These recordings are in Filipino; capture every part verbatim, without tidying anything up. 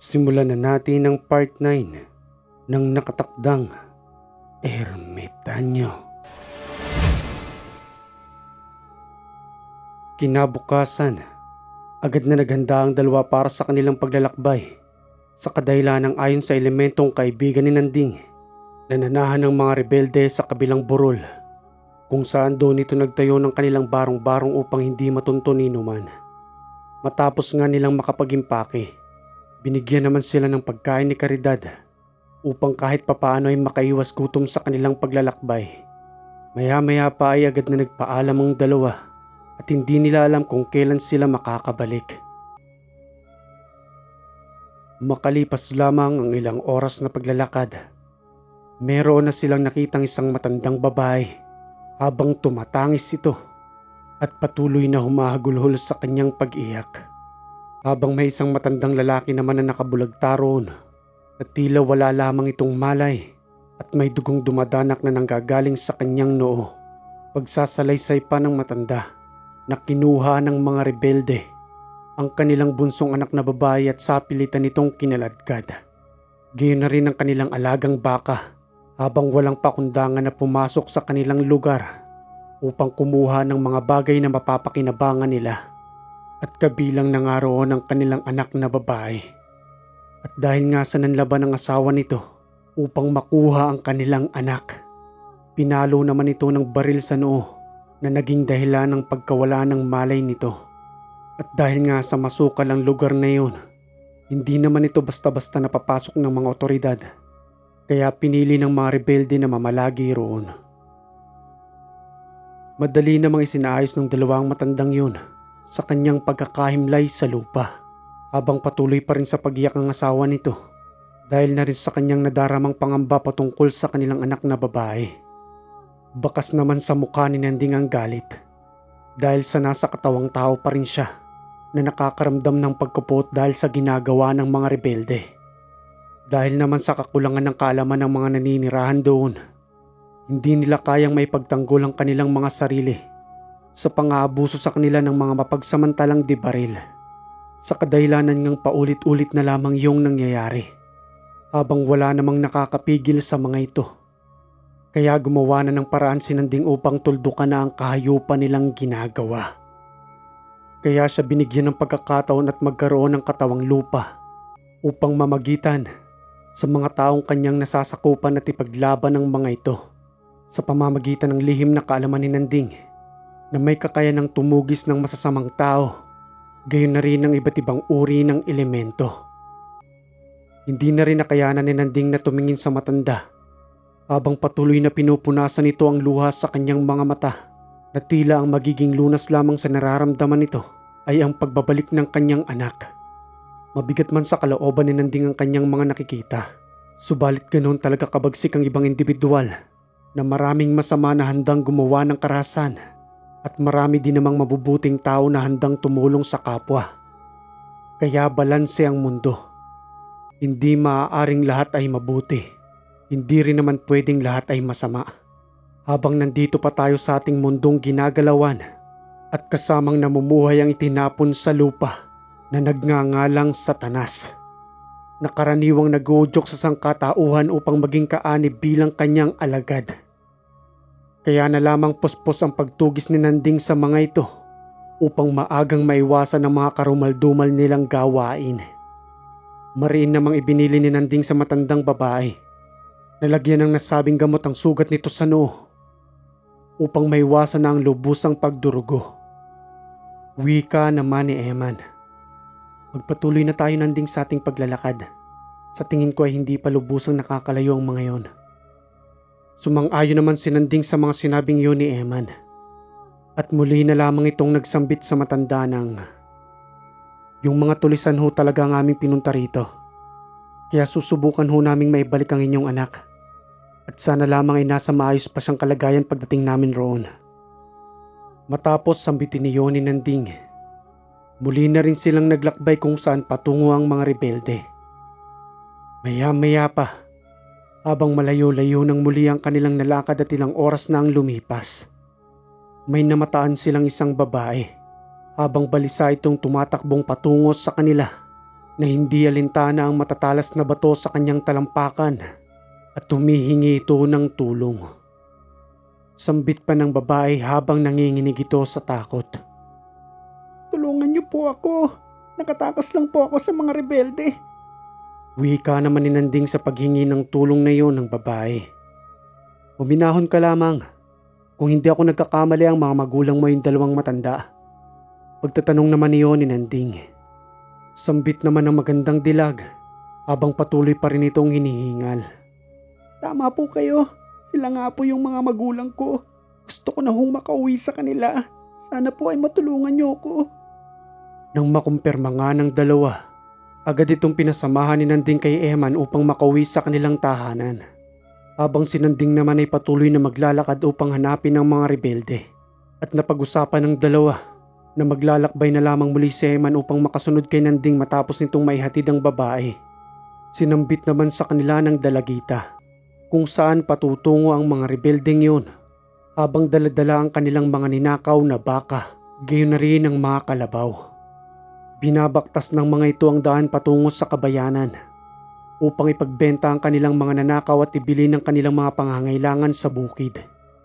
Simulan na natin ang part nine ng nakatakdang Ermitanyo. Kinabukasan, agad na naghanda ang dalawa para sa kanilang paglalakbay sa kadahilanang ayon sa elementong kaibigan ni Nanding, nananahan ng mga rebelde sa kabilang burol kung saan doon ito nagtayo ng kanilang barong-barong upang hindi matunto ni Numan. Matapos nga nilang makapagimpake, binigyan naman sila ng pagkain ni Caridad upang kahit papaano ay makaiwas gutom sa kanilang paglalakbay. Maya-maya pa ay agad na nagpaalam ang dalawa at hindi nila alam kung kailan sila makakabalik. Makalipas lamang ang ilang oras na paglalakad, meron na silang nakitang isang matandang babae habang tumatangis ito at patuloy na humahagulhol sa kanyang pag-iyak. Habang may isang matandang lalaki naman na nakabulagta roon at tila wala lamang itong malay at may dugong dumadanak na nanggagaling sa kanyang noo. Pagsasalaysay pa ng matanda na kinuha ng mga rebelde ang kanilang bunsong anak na babae at sapilitan nitong kinaladkad. Gayon na rin ang kanilang alagang baka habang walang pakundangan na pumasok sa kanilang lugar upang kumuha ng mga bagay na mapapakinabangan nila. At kabilang na nga roon ang kanilang anak na babae. At dahil nga sa nanlaban ng asawa nito upang makuha ang kanilang anak, pinalo naman ito ng baril sa noo na naging dahilan ng pagkawala ng malay nito. At dahil nga sa masukal ang lugar na yun, hindi naman ito basta-basta napapasok ng mga otoridad. Kaya pinili ng mga rebelde na mamalagi roon. Madali namang isinaayos ng dalawang matandang yun sa kanyang pagkakahimlay sa lupa habang patuloy pa rin sa pag-iyak ang asawa nito dahil na rin sa kanyang nadaramang pangamba patungkol sa kanilang anak na babae. Bakas naman sa mukha ni Nanding ang galit dahil sa nasa katawang tao pa rin siya na nakakaramdam ng pagkupot dahil sa ginagawa ng mga rebelde. Dahil naman sa kakulangan ng kaalaman ng mga naninirahan doon, hindi nila kayang maipagtanggol ang kanilang mga sarili sa pang-aabuso sa kanila ng mga mapagsamantalang dibaril. Sa kadahilanan ngang paulit-ulit na lamang yung nangyayari habang wala namang nakakapigil sa mga ito. Kaya gumawa na ng paraan si Nanding upang tuldukan na ang kahayupan nilang ginagawa. Kaya siya binigyan ng pagkakataon at magkaroon ng katawang lupa upang mamagitan sa mga taong kanyang nasasakupan at ipaglaban ng mga ito sa pamamagitan ng lihim na kaalaman ni Nanding na may kakayanang tumugis ng masasamang tao, gayon na rin ng iba't ibang uri ng elemento. Hindi na rin nakayanan ni Nanding na tumingin sa matanda habang patuloy na pinupunasan nito ang luha sa kanyang mga mata na tila ang magiging lunas lamang sa nararamdaman nito ay ang pagbabalik ng kanyang anak. Mabigat man sa kalooban ni Nanding ang kanyang mga nakikita, subalit ganoon talaga kabagsik ang ibang individual na maraming masama na handang gumawa ng karahasan at marami din namang mabubuting tao na handang tumulong sa kapwa. Kaya balanse ang mundo. Hindi maaaring lahat ay mabuti. Hindi rin naman pwedeng lahat ay masama. Habang nandito pa tayo sa ating mundong ginagalawan at kasamang namumuhay ang itinapon sa lupa na nagngangalang Satanas, na karaniwang nag-uudyok sa sangkatauhan upang maging kaanib bilang kanyang alagad. Kaya na lamang puspos ang pagtugis ni Nanding sa mga ito upang maagang maiwasan ang mga karumaldumal nilang gawain. Mariin namang ibinili ni Nanding sa matandang babae na lagyan ng nasabing gamot ang sugat nito sa noo upang maiwasan na ang lubusang pagdurugo. Wika naman ni Eman. Magpatuloy na tayo, Nanding, sa ating paglalakad. Sa tingin ko ay hindi pa lubusang nakakalayo ang mga yon. Sumang-ayon naman si Nanding sa mga sinabing yun ni Eman. At muli na lamang itong nagsambit sa matanda ng, yung mga tulisan ho talaga ang aming pinunta rito. Kaya susubukan ho naming maibalik ang inyong anak. At sana lamang ay nasa maayos pa siyang kalagayan pagdating namin roon. Matapos sambitin ni Yoni Nanding, muli na rin silang naglakbay kung saan patungo ang mga rebelde. Maya-maya pa, habang malayo-layo nang muli ang kanilang nalakad at ilang oras na ang lumipas, may namataan silang isang babae habang balisa itong tumatakbong patungo sa kanila na hindi alintana ang matatalas na bato sa kanyang talampakan at humihingi ito ng tulong. Sambit pa ng babae habang nanginginig ito sa takot. Tulungan niyo po ako. Nakatakas lang po ako sa mga rebelde. Wika naman ni Nanding sa paghingi ng tulong na iyon ng babae. Huminahon ka lamang. Kung hindi ako nagkakamali, ang mga magulang mo yung dalawang matanda. Pagtatanong naman niyo ni Nanding. Sambit naman ng magandang dilag habang patuloy pa rin itong hinihingal. Tama po kayo. Sila nga po yung mga magulang ko. Gusto ko na hong makauwi sa kanila. Sana po ay matulungan niyo ako. Nang makumpirma nga ng dalawa, agad itong pinasamahan ni Nanding kay Eman upang makauwi sa kanilang tahanan. Habang si Nanding naman ay patuloy na maglalakad upang hanapin ang mga rebelde. At napag-usapan ng dalawa na maglalakbay na lamang muli si Eman upang makasunod kay Nanding matapos nitong maihatid ang babae. Sinambit naman sa kanila ng dalagita kung saan patutungo ang mga rebeldeng yun habang daladala ang kanilang mga ninakaw na baka, gayon na rin ang mga kalabaw. Binabaktas ng mga ito ang daan patungo sa kabayanan upang ipagbenta ang kanilang mga nanakaw at ibili ng kanilang mga pangangailangan sa bukid.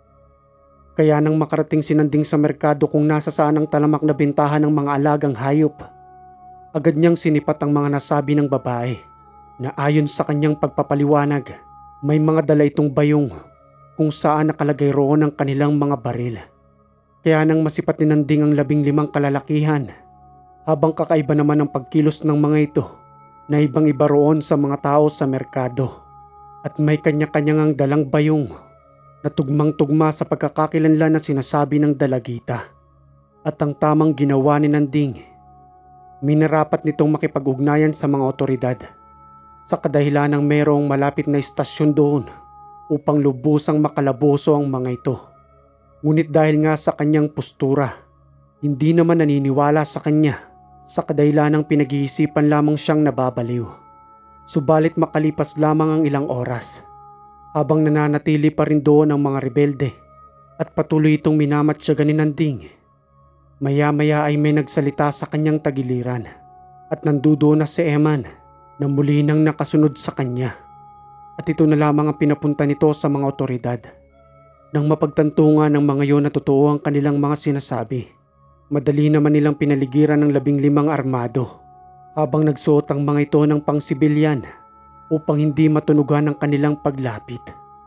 Kaya nang makarating si Nanding sa merkado kung nasa saan ang talamak na bentahan ng mga alagang hayop, agad niyang sinipat ang mga nasabi ng babae na ayon sa kanyang pagpapaliwanag, may mga dala itong bayong kung saan nakalagay roon ang kanilang mga baril. Kaya nang masipat ni Nanding ang labing limang kalalakihan, habang kakaiba naman ang pagkilos ng mga ito na ibang iba roon sa mga tao sa merkado. At may kanya-kanyang ang dalang bayong na tugmang-tugma sa pagkakakilanlan na sinasabi ng dalagita. At ang tamang ginawa ni Nanding, minarapat nitong makipag-ugnayan sa mga otoridad sa kadahilan ng mayroong malapit na istasyon doon upang lubusang makalaboso ang mga ito. Ngunit dahil nga sa kanyang postura, hindi naman naniniwala sa kanya sa kadahilan ng pinag-iisipan lamang siyang nababaliw. Subalit makalipas lamang ang ilang oras, habang nananatili pa rin doon ang mga rebelde at patuloy itong minamatyagan ni Nanding, maya-maya ay may nagsalita sa kanyang tagiliran at nandudo na si Eman na muli nang nakasunod sa kanya. At ito na lamang ang pinapunta nito sa mga otoridad. Nang mapagtanto nga ng mga yon na totoo ang kanilang mga sinasabi, madali naman nilang pinaligiran ng labing limang armado habang nagsuot ang mga ito ng pangsibilyan upang hindi matunugan ang kanilang paglapit.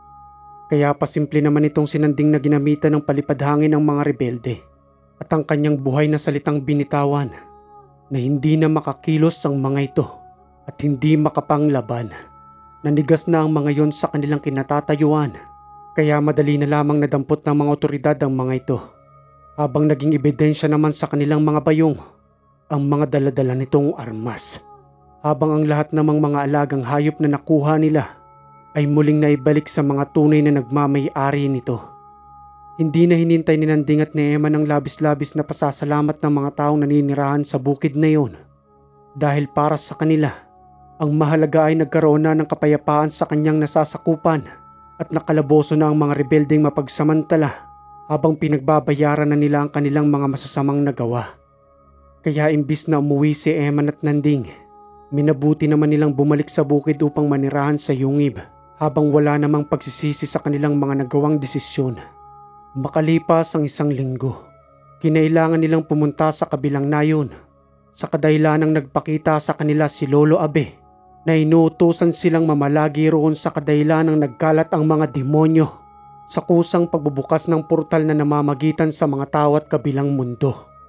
Kaya pasimple naman itong sinanding na ginamitan ng palipadhangin ng mga rebelde at ang kanyang buhay na salitang binitawan na hindi na makakilos ang mga ito at hindi makapanglaban. Nanigas na ang mga yon sa kanilang kinatatayuan, kaya madali na lamang nadampot ng mga otoridad ang mga ito. Habang naging ebidensya naman sa kanilang mga bayong ang mga daladala nitong armas. Habang ang lahat namang mga alagang hayop na nakuha nila ay muling naibalik sa mga tunay na nagmamay-ari nito. Hindi na hinintay ni Nanding at ni Eman ang labis-labis na pasasalamat ng mga taong naninirahan sa bukid na yon. Dahil para sa kanila, ang mahalaga ay nagkaroon na ng kapayapaan sa kanyang nasasakupan at nakalaboso na ang mga rebeldeng mapagsamantala habang pinagbabayaran na nila ang kanilang mga masasamang nagawa. Kaya imbis na umuwi si Eman at Nanding, minabuti naman nilang bumalik sa bukid upang manirahan sa yungib habang wala namang pagsisisi sa kanilang mga nagawang desisyon. Makalipas ang isang linggo, kinailangan nilang pumunta sa kabilang nayon sa kadahilanang nagpakita sa kanila si Lolo Abe na inuutusan silang mamalagi roon sa kadahilanang nagkalat ang mga demonyo sa kusang pagbubukas ng portal na namamagitan sa mga tao at kabilang mundo.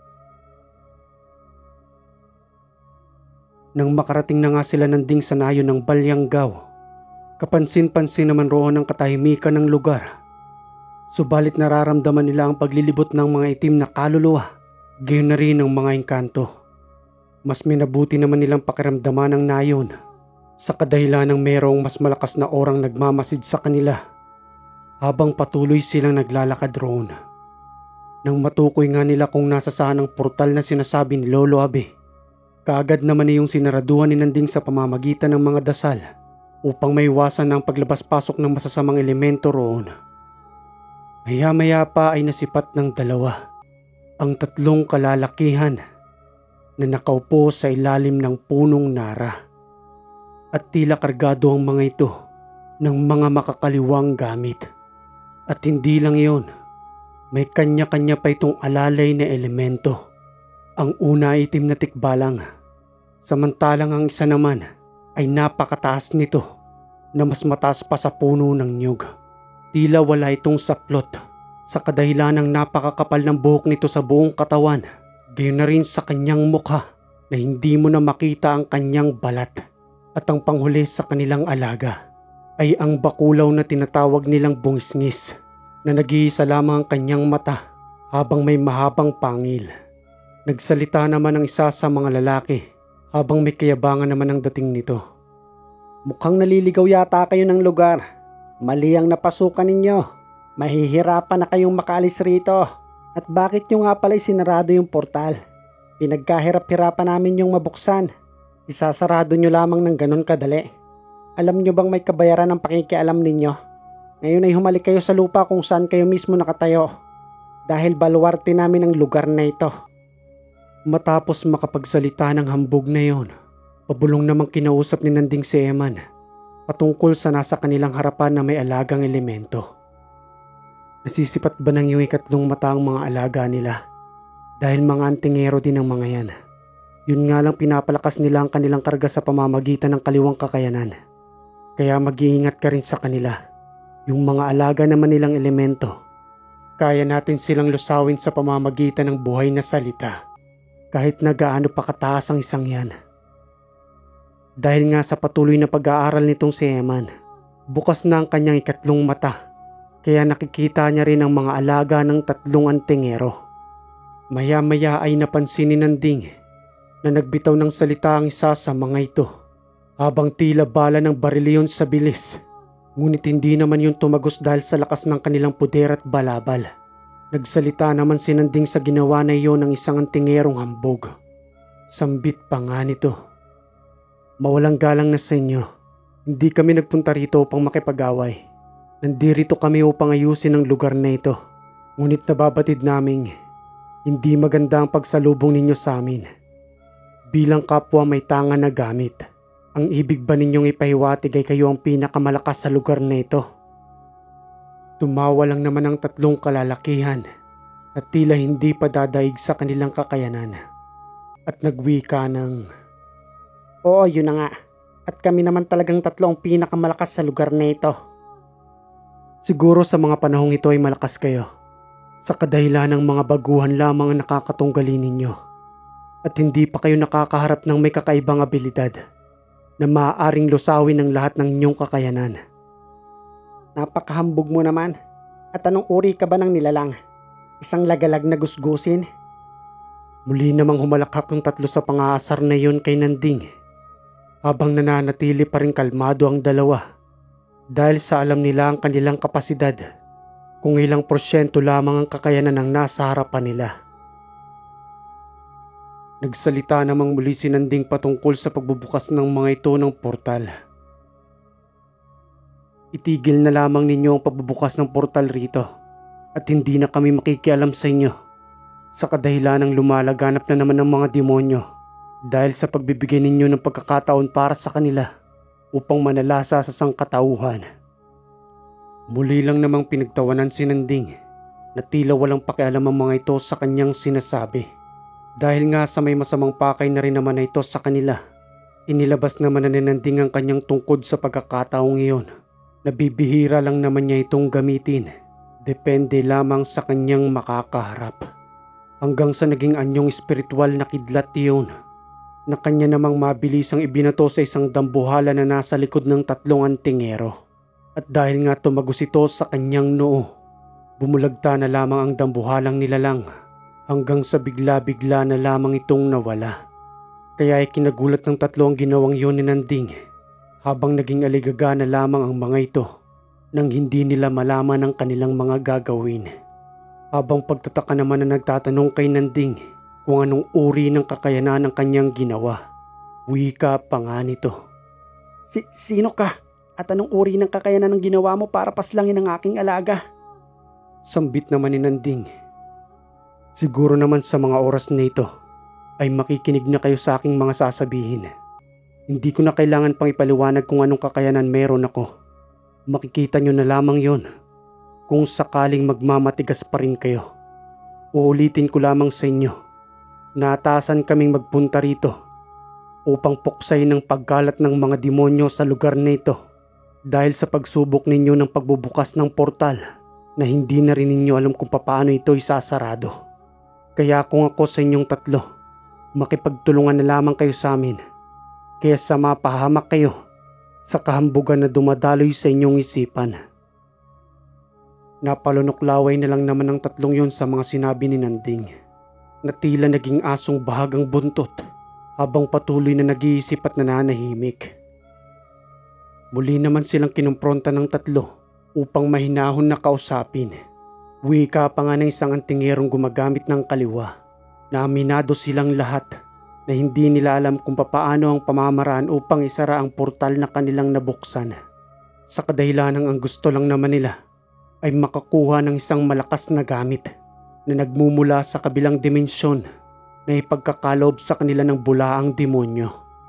Nang makarating na nga sila Nanding sa nayon ng Balyanggaw, kapansin-pansin naman roon ang katahimikan ng lugar. Subalit nararamdaman nila ang paglilibot ng mga itim na kaluluwa, gayon na rin ang mga engkanto. Mas minabuti naman nilang pakiramdaman ang nayon sa kadahilan ng mayroong mas malakas na orang nagmamasid sa kanila habang patuloy silang naglalakad roon. Nang matukoy nga nila kung nasa saan ang portal na sinasabi ni Lolo Abe, kaagad naman iyong sinaraduhan ni Nanding sa pamamagitan ng mga dasal upang maiwasan ang paglabas-pasok ng masasamang elemento roon. Maya-maya pa ay nasipat ng dalawa ang tatlong kalalakihan na nakaupo sa ilalim ng punong nara. At tila kargado ang mga ito ng mga makakaliwang gamit. At hindi lang iyon, may kanya-kanya pa itong alalay na elemento. Ang una ay itim na tikbalang, samantalang ang isa naman ay napakataas nito na mas mataas pa sa puno ng niyog. Tila wala itong saplot sa kadahilan ng napakakapal ng buhok nito sa buong katawan, gayon na rin sa kanyang mukha na hindi mo na makita ang kanyang balat. At ang panghuli sa kanilang alaga ay ang bakulaw na tinatawag nilang bungisngis na nag-iisa lamang ang kanyang mata habang may mahabang pangil. Nagsalita naman ang isa sa mga lalaki habang may kayabangan naman ang dating nito. Mukhang naliligaw yata kayo ng lugar. Mali ang napasukan ninyo. Mahihirapan na kayong makaalis rito. At bakit nyo nga pala'y sinarado yung portal? Pinagkahirap-hirapan namin yung mabuksan. Isasarado nyo lamang ng ganon kadali. Alam nyo bang may kabayaran ng pakikialam ninyo? Ngayon ay humalik kayo sa lupa kung saan kayo mismo nakatayo. Dahil baluarte namin ang lugar na ito. Matapos makapagsalita ng hambog na yon, pabulong namang kinausap ni Nanding si Eman patungkol sa nasa kanilang harapan na may alagang elemento. Nasisipat ba ng iyong ikatlong mata ang mga alaga nila? Dahil mga antingero din ang mga yan. Yun nga lang pinapalakas nila ang kanilang karga sa pamamagitan ng kaliwang kakayanan. Kaya mag-iingat ka rin sa kanila. Yung mga alaga naman nilang elemento, kaya natin silang lusawin sa pamamagitan ng buhay na salita. Kahit na gaano pa kataas ang isang yan. Dahil nga sa patuloy na pag-aaral nitong si Eman, bukas na ang kanyang ikatlong mata. Kaya nakikita niya rin ang mga alaga ng tatlong antingero. Maya-maya ay napansin ni Nanding na nagbitaw ng salita ang isa sa mga ito habang tila bala ng barilyon sa bilis. Ngunit hindi naman yung tumagos dahil sa lakas ng kanilang puder at balabal. Nagsalita naman si Nanding sa ginawa na iyon ng isang antingerong hambog. Sambit pa nga nito. Mawalang galang na sa inyo. Hindi kami nagpunta rito upang makipag-away. Nandirito kami upang ayusin ang lugar na ito. Ngunit nababatid naming hindi maganda ang pagsalubong ninyo sa amin. Bilang kapwa may tangan na gamit, ang ibig ba ninyong ipahiwatig ay kayo ang pinakamalakas sa lugar na ito? Tumawa lang naman ang tatlong kalalakihan at tila hindi pa dadaig sa kanilang kakayanan. At nagwika ng, Oo, yun na nga. At kami naman talagang tatlo ang pinakamalakas sa lugar na ito. Siguro sa mga panahong ito ay malakas kayo. Sa kadahilan ng mga baguhan lamang ang nakakatunggali ninyo. At hindi pa kayo nakakaharap ng may kakaibang abilidad na maaaring lusawin ang lahat ng inyong kakayanan. Napakahambog mo naman. At anong uri ka ba ng nilalang? Isang lagalag na gusgusin? Muli namang humalakhak ang tatlo sa pangaasar na iyon kay Nanding habang nananatili pa rin kalmado ang dalawa dahil sa alam nila ang kanilang kapasidad kung ilang porsyento lamang ang kakayanan ng nasa harapan nila. Nagsalita namang muli si Nanding patungkol sa pagbubukas ng mga ito ng portal. Itigil na lamang ninyo ang pagbubukas ng portal rito at hindi na kami makikialam sa inyo sa kadahilan ng lumalaganap na naman ng mga demonyo dahil sa pagbibigay ninyo ng pagkakataon para sa kanila upang manalasa sa sangkatauhan. Muli lang namang pinagtawanan si Nanding na tila walang pakialam ang mga ito sa kanyang sinasabi. Dahil nga sa may masamang pakay na rin naman na ito sa kanila, inilabas naman na ni Nanding ang kanyang tungkod sa pagkakataong iyon. Nabibihira lang naman niya itong gamitin. Depende lamang sa kanyang makakaharap. Hanggang sa naging anyong espiritual na kidlat iyon, na kanya namang mabilisang ibinato sa isang dambuhala na nasa likod ng tatlong antingero. At dahil nga tumagos ito sa kanyang noo, bumulagta na lamang ang dambuhalang nilalang. Hanggang sa bigla-bigla na lamang itong nawala. Kaya ay kinagulat ng tatlo ang ginawang yun ni Nanding habang naging aligaga na lamang ang mga ito nang hindi nila malaman ang kanilang mga gagawin. Habang pagtataka naman na nagtatanong kay Nanding kung anong uri ng kakayanan ng kanyang ginawa. Wika pa nga nito. Si sino ka? At anong uri ng kakayanan ng ginawa mo para paslangin ang aking alaga? Sambit naman ni Nanding. Siguro naman sa mga oras na ito ay makikinig na kayo sa aking mga sasabihin. Hindi ko na kailangan pang ipaliwanag kung anong kakayanan meron ako. Makikita nyo na lamang yon kung sakaling magmamatigas pa rin kayo. Uulitin ko lamang sa inyo, naatasan kaming magpunta rito upang puksay ng pagkalat ng mga demonyo sa lugar na ito dahil sa pagsubok ninyo ng pagbubukas ng portal na hindi na rin ninyo alam kung paano ito isasarado. Kaya kung ako sa inyong tatlo, makipagtulungan na lamang kayo sa amin kaysa mapahamak kayo sa kahambugan na dumadaloy sa inyong isipan. Napalunok-laway na lang naman ang tatlong yon sa mga sinabi ni Nanding na tila naging asong bahagang buntot habang patuloy na nag-iisip at nananahimik. Muli naman silang kinumpronta ng tatlo upang mahinahon na kausapin. Wika pa nga ng isang antingerong gumagamit ng kaliwa na aminado silang lahat na hindi nila alam kung papaano ang pamamaraan upang isara ang portal na kanilang nabuksan. Sa kadahilanang ang gusto lang naman nila ay makakuha ng isang malakas na gamit na nagmumula sa kabilang dimensyon na ipagkakalob sa kanila ng bulaang demonyo.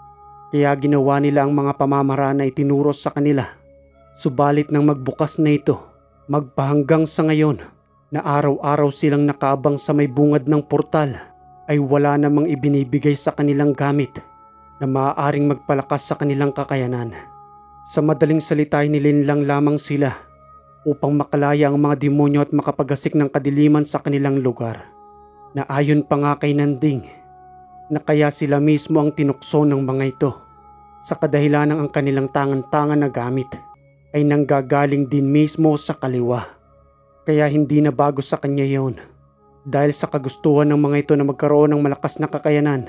Kaya ginawa nila ang mga pamamaraan na itinuro sa kanila. Subalit nang magbukas na ito, magpahanggang sa ngayon na araw-araw silang nakaabang sa may bungad ng portal ay wala namang ibinibigay sa kanilang gamit na maaaring magpalakas sa kanilang kakayanan. Sa madaling salita ay nilinlang lamang sila upang makalaya ang mga demonyo at makapagasik ng kadiliman sa kanilang lugar. Na ayon pa nga kay Nanding, na kaya sila mismo ang tinukso ng mga ito sa kadahilanang ang kanilang tangan-tangan na gamit ay nanggagaling din mismo sa kaliwa. Kaya hindi na bago sa kanya yon dahil sa kagustuhan ng mga ito na magkaroon ng malakas na kakayanan.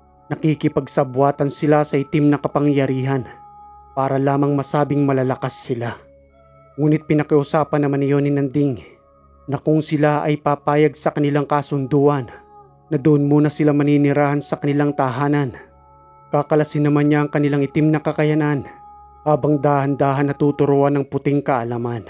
Nakikipagsabwatan sila sa itim na kapangyarihan para lamang masabing malalakas sila. Ngunit pinakiusapan naman niyon ni Nanding na kung sila ay papayag sa kanilang kasunduan na doon muna sila maninirahan sa kanilang tahanan, kakalasin naman niya ang kanilang itim na kakayanan habang dahan-dahan natuturuan ng puting kaalaman.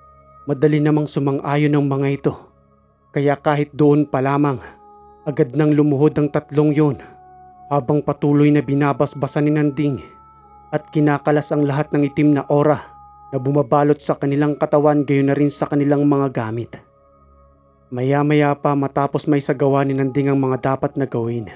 Madali namang sumang-ayon ng mga ito, kaya kahit doon pa lamang, agad nang lumuhod ang tatlong yon habang patuloy na binabasbasan ni Nanding at kinakalas ang lahat ng itim na aura na bumabalot sa kanilang katawan gayon na rin sa kanilang mga gamit. Maya-maya pa matapos may sagawa ni Nanding ang mga dapat na gawin,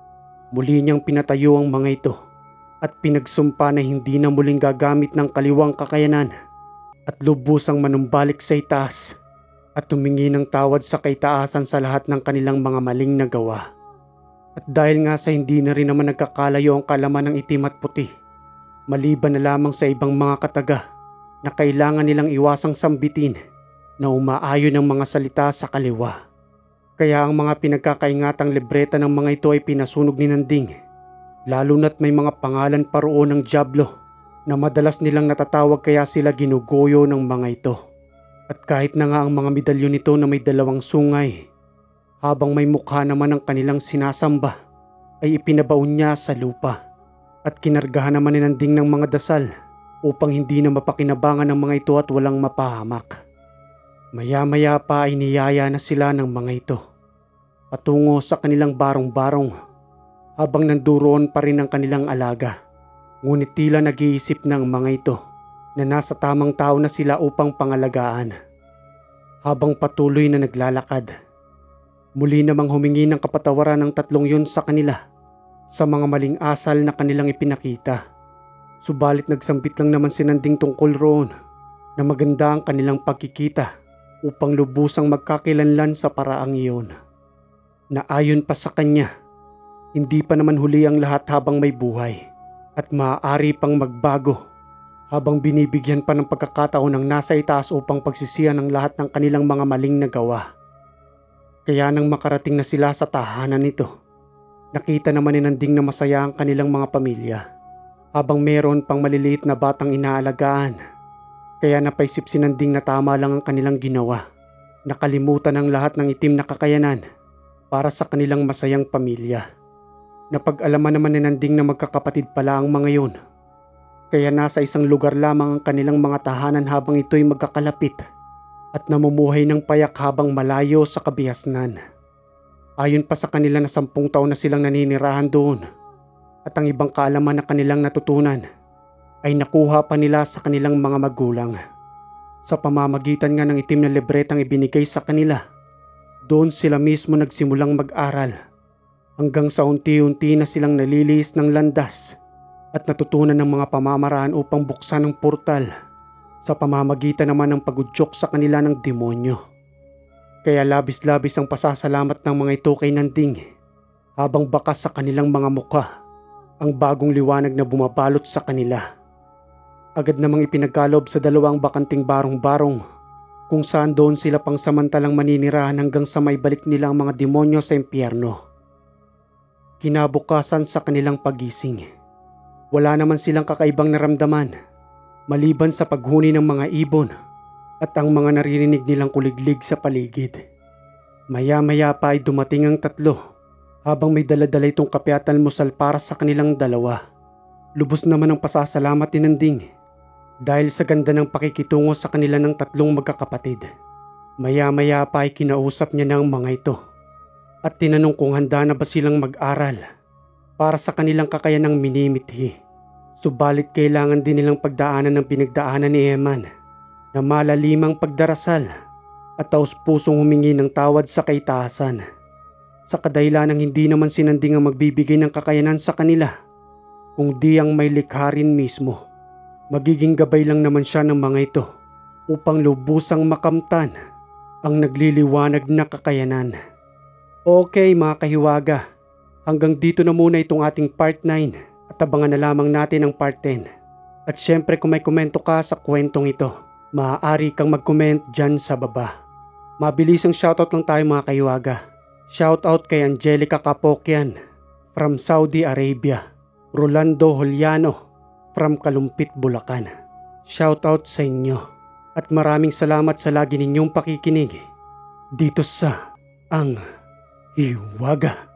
muli niyang pinatayo ang mga ito at pinagsumpa na hindi na muling gagamit ng kaliwang kakayanan at lubusang manumbalik sa itaas at tumingi ng tawad sa kaitaasan sa lahat ng kanilang mga maling nagawa. At dahil nga sa hindi na rin naman nagkakalayo ang kalaman ng itim at puti, maliban na lamang sa ibang mga kataga na kailangan nilang iwasang sambitin na umaayon ng mga salita sa kaliwa. Kaya ang mga pinagkakaingatang libreta ng mga ito ay pinasunog ni Nanding, lalo na't may mga pangalan pa roon ng Diablo na madalas nilang natatawag kaya sila ginugoyo ng mga ito. At kahit na nga ang mga medalyon nito na may dalawang sungay, habang may mukha naman ang kanilang sinasamba, ay ipinabaon niya sa lupa at kinargahan naman ni Nanding ng mga dasal upang hindi na mapakinabangan ng mga ito at walang mapahamak. Maya-maya pa ay niyaya na sila ng mga ito patungo sa kanilang barong-barong habang nanduroon pa rin ang kanilang alaga. Ngunit tila nag-iisip ng mga ito na nasa tamang tao na sila upang pangalagaan. Habang patuloy na naglalakad, muli namang humingi ng kapatawaran ng tatlong yun sa kanila sa mga maling asal na kanilang ipinakita. Subalit nagsambit lang naman si Nanding tungkol roon na maganda ang kanilang pagkikita upang lubusang magkakilanlan sa paraang iyon. Na ayon pa sa kanya, hindi pa naman huli ang lahat habang may buhay at maaari pang magbago habang binibigyan pa ng pagkakataon ng nasa itaas upang pagsisihan ng lahat ng kanilang mga maling nagawa. Kaya nang makarating na sila sa tahanan nito, nakita naman ni Nanding na masaya ang kanilang mga pamilya habang meron pang maliliit na batang inaalagaan. Kaya napaisip si Nanding na tama lang ang kanilang ginawa. Nakalimutan ang lahat ng itim na kakayanan para sa kanilang masayang pamilya. Napag-alaman naman ni Nanding na magkakapatid pala ang mga yun. Kaya nasa isang lugar lamang ang kanilang mga tahanan habang ito'y magkakalapit at namumuhay ng payak habang malayo sa kabihasnan. Ayon pa sa kanila na sampung taon na silang naninirahan doon at ang ibang kaalaman na kanilang natutunan ay nakuha pa nila sa kanilang mga magulang. Sa pamamagitan nga ng itim na libretang ibinigay sa kanila, doon sila mismo nagsimulang mag-aral hanggang sa unti-unti na silang naliliis ng landas at natutunan ng mga pamamaraan upang buksan ang portal sa pamamagitan naman ng pagudyok sa kanila ng demonyo. Kaya labis-labis ang pasasalamat ng mga ito kay Nanding habang bakas sa kanilang mga mukha ang bagong liwanag na bumabalot sa kanila. Agad namang ipinagkalob sa dalawang bakanting barong-barong kung saan doon sila pang samantalang maninirahan hanggang sa may balik nila ang mga demonyo sa impyerno. Kinabukasan sa kanilang pagising, wala naman silang kakaibang naramdaman maliban sa paghuni ng mga ibon at ang mga naririnig nilang kuliglig sa paligid. Maya-maya pa ay dumating ang tatlo habang may dala-dala itong kape at almusal para sa kanilang dalawa. Lubos naman ang pasasalamat ni Nanding dahil sa ganda ng pakikitungo sa kanila ng tatlong magkakapatid. Maya-maya pa ay kinausap niya ng mga ito at tinanong kung handa na ba silang mag-aral para sa kanilang kakayanang minimithi. Subalit kailangan din nilang pagdaanan ng pinagdaanan ni Eman na malalimang pagdarasal at taos-pusong humingi ng tawad sa kaitaasan. Sa kadahilanang hindi naman si Nanding ang magbibigay ng kakayanan sa kanila, kundi ang may likha rin mismo. Magiging gabay lang naman siya ng mga ito upang lubusang makamtan ang nagliliwanag na kakayanan. Okay mga kahiwaga, hanggang dito na muna itong ating part nine at abangan na lamang natin ang part ten. At syempre kung may komento ka sa kwentong ito, maaari kang mag-comment dyan sa baba. Mabilisang shoutout lang tayo mga kahiwaga. Shoutout kay Angelica Kapokyan from Saudi Arabia. Rolando Juliano from Kalumpit, Bulacan. Shoutout sa inyo. At maraming salamat sa lagi ninyong pakikinig dito sa Ang Hiwaga.